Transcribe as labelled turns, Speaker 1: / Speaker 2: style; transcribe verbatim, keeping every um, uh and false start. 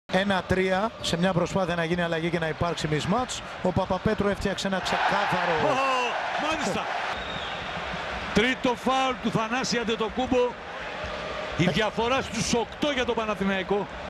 Speaker 1: ένα τρία σε μια προσπάθεια να γίνει αλλαγή και να υπάρξει mismatch. Ο Παπαπέτρου έφτιαξε ένα ξεκάθαρο...
Speaker 2: Oh, μάλιστα! Τρίτο φάουλ του Θανάση Αντετοκούμπο. Η διαφορά στους οκτώ για τον Παναθηναϊκό.